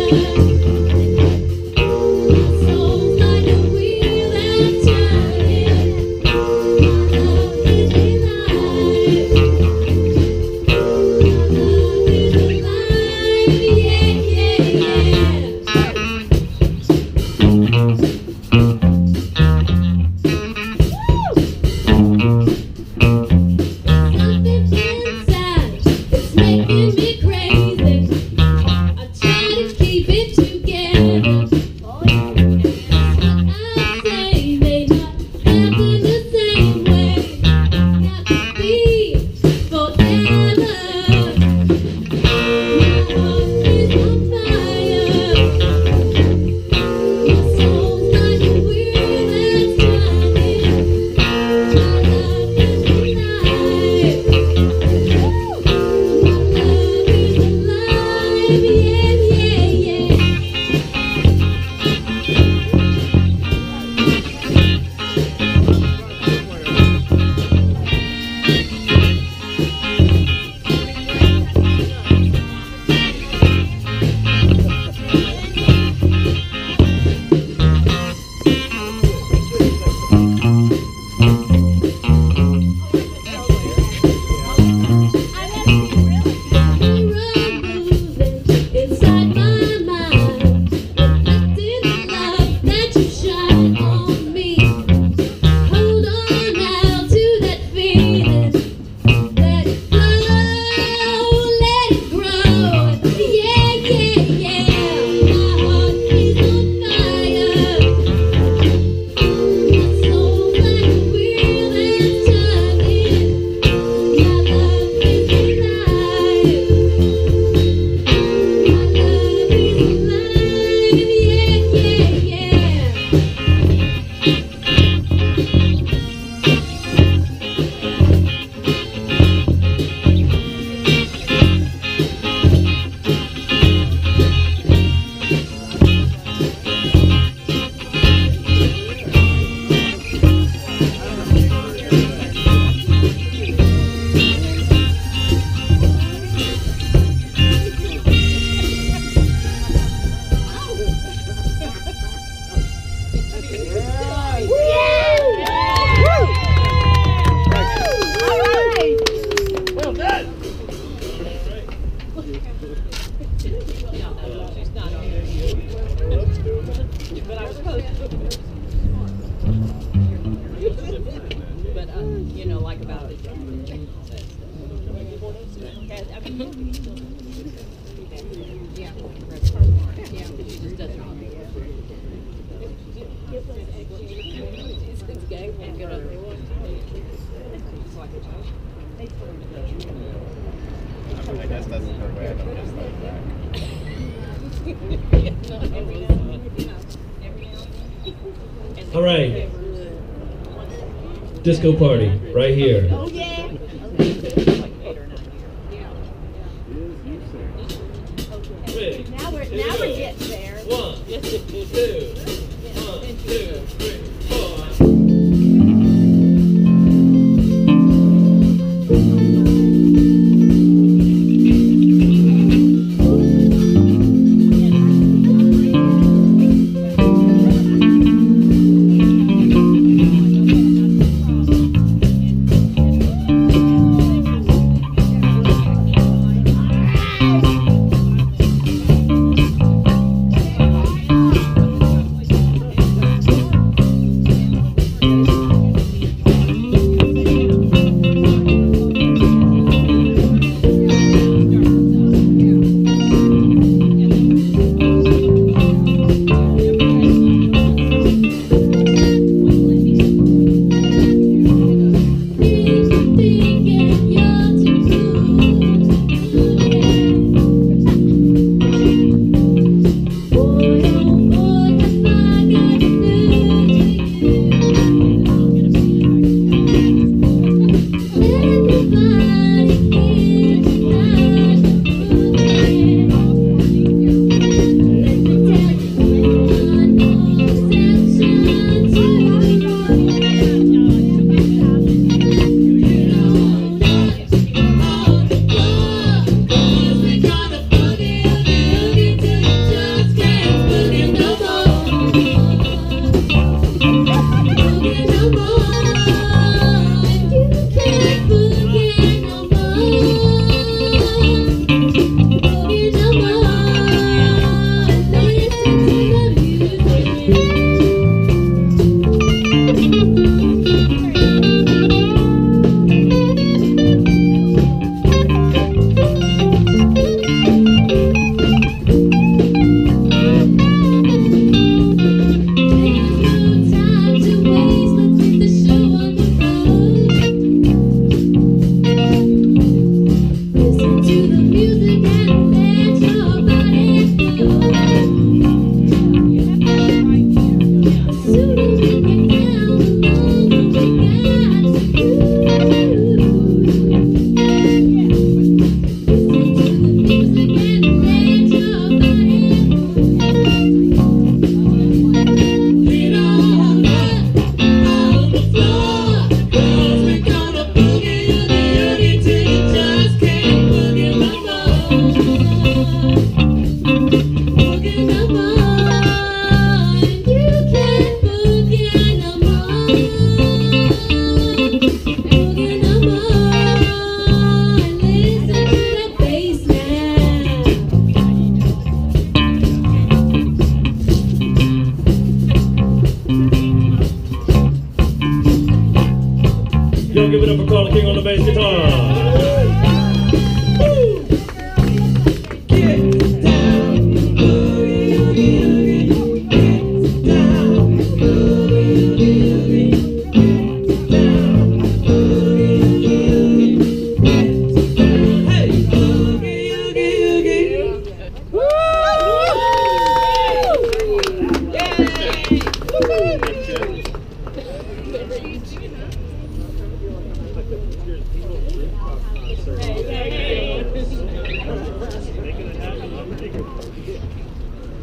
All right. Disco party right here. Oh, yeah. Now we're getting there. 1, 2, 1, 2, 3, 4.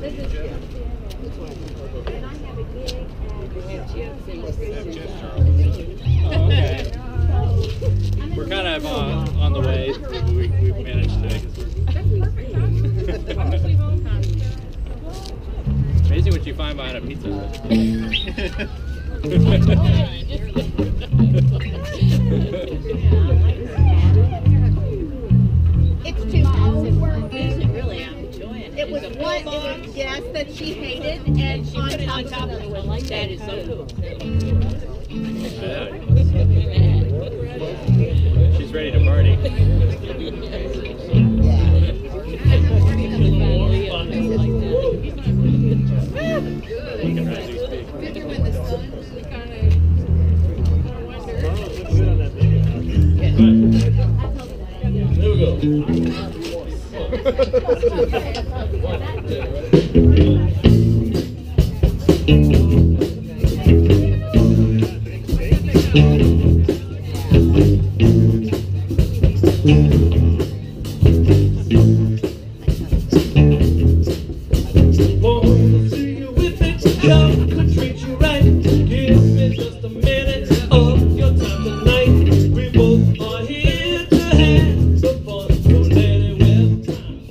This is Chip. And I have a gig Oh, okay. We're kind of on the way. We've managed to. Amazing what you find behind a pizza Hut. It's too old work. Really, I'm enjoying it. It was one, yes, that she hated, and She put it on top of the one like that is so cool. She's ready to party. You can rise these big. There we go. Wanna see you with it, love could treat you right. Give me just a minute of your time tonight. We both are here to have some fun, so let it whip.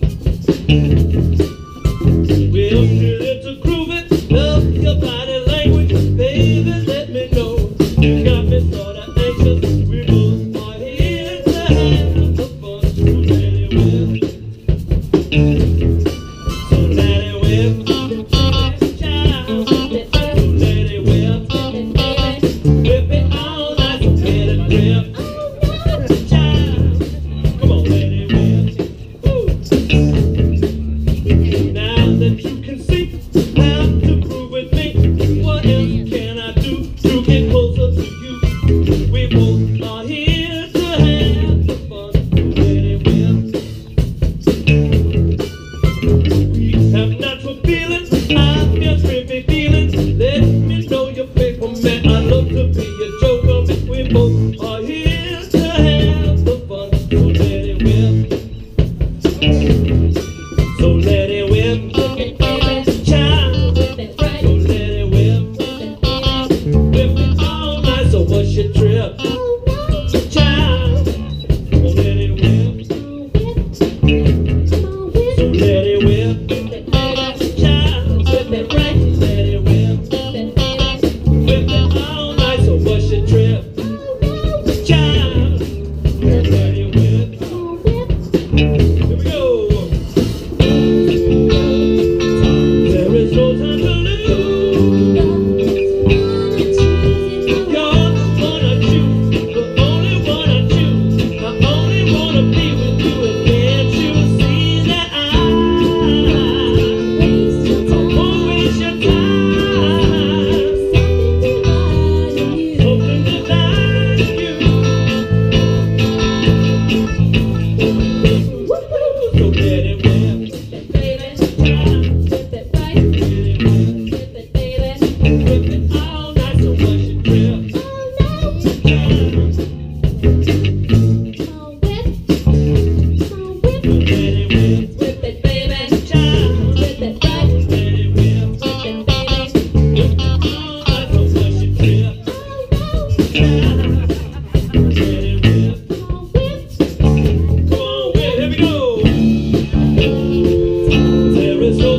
We're here to groove it, love your body language, baby. Let me know you got me sorta anxious. We both are here to have some fun, so let it whip. So let it whip. There is no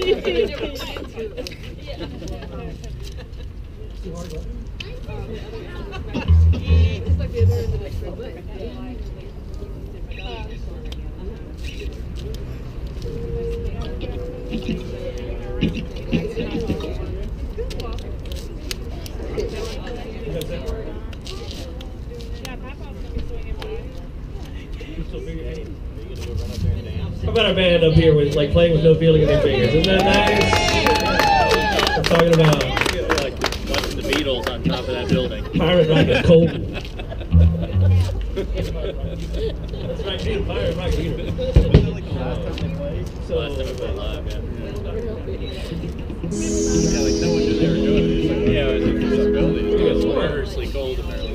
How about our band up here with like playing with no feeling in their fingers? Isn't that nice? I'm talking about Like watching the Beatles on top of that building. Pirate Rock is cold. That's right, dude. Pirate Rock either. So Last time I played live, yeah. Yeah, like no one knew they were doing it. It's like, Yeah, it was this building. it was murderously cold apparently.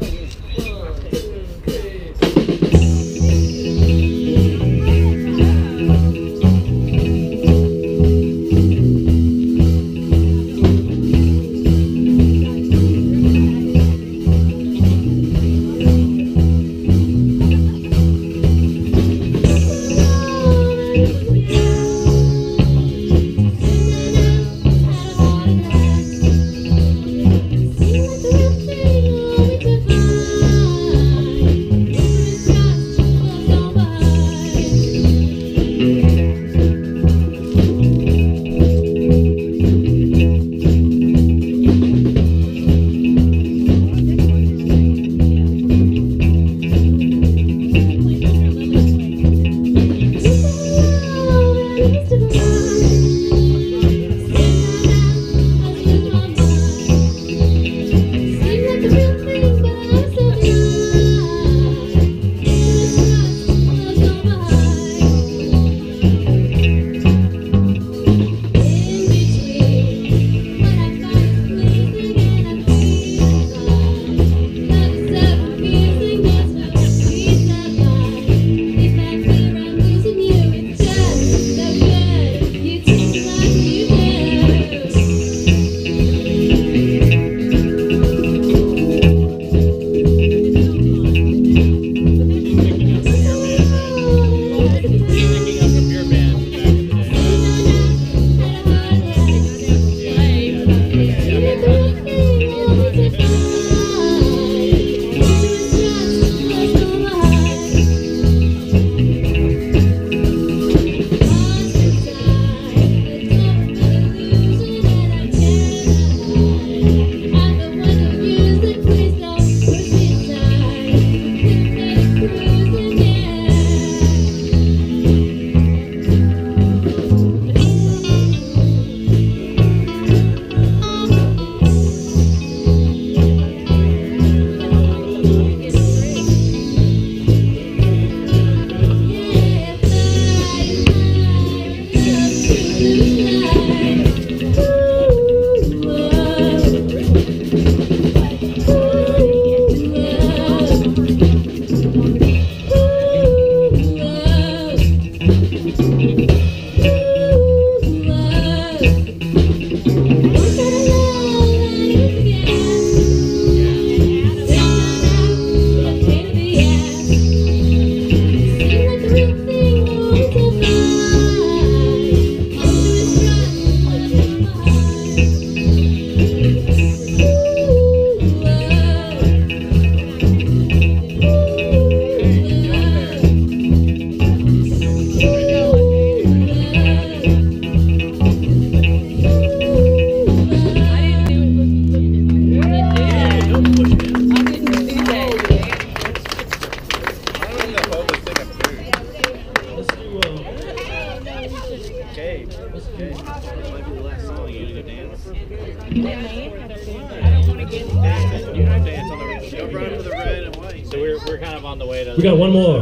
We're kind of on the way to. We got one more.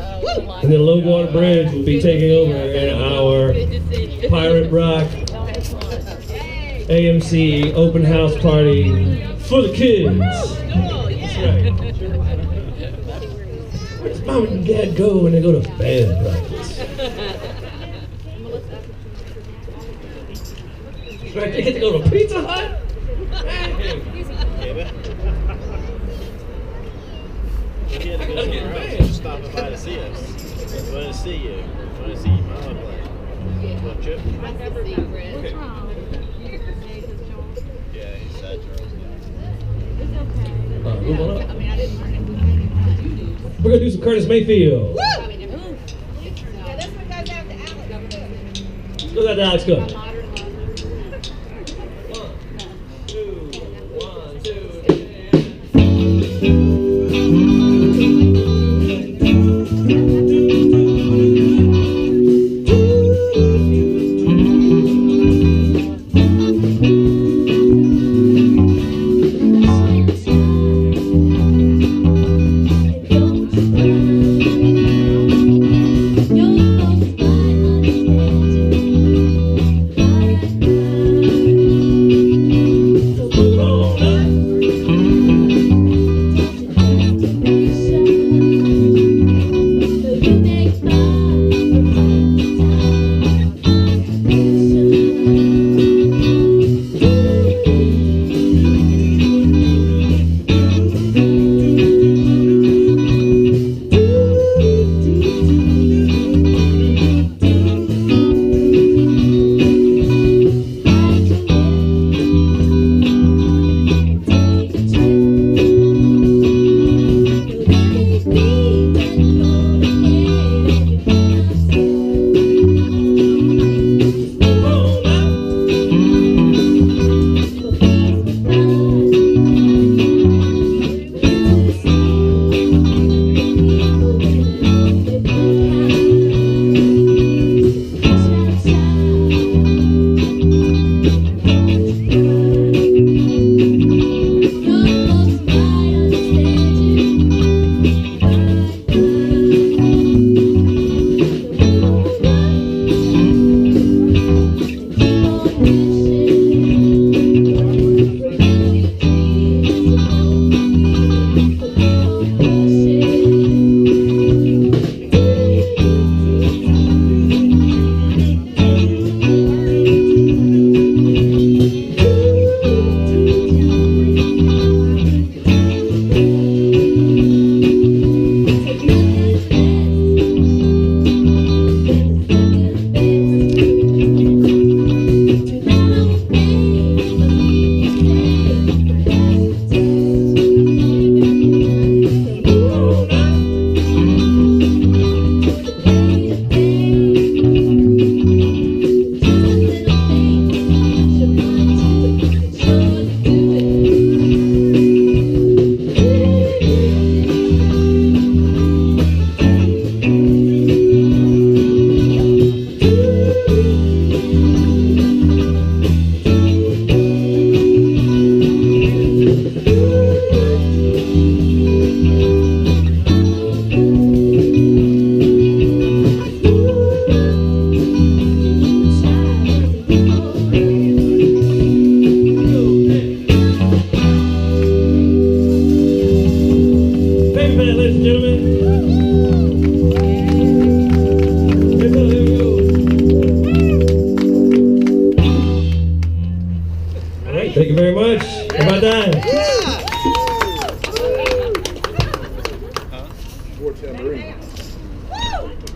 And then Low Water Bridge will be taking over in our Pirate Rock AMC open house party for the kids. That's right. Where does mom and dad go when they go to band practice? That's right, they get to go to Pizza Hut? He had to go somewhere else. Stopping by to see us. Want to see you. Want to see your mama play. Little chip. What's wrong? Yeah, he's sad, Charles. Move on up. We're gonna do some Curtis Mayfield. Yeah, this one goes out to Alex. Go that Alex go. Thank you very much. How about that? War tambourine.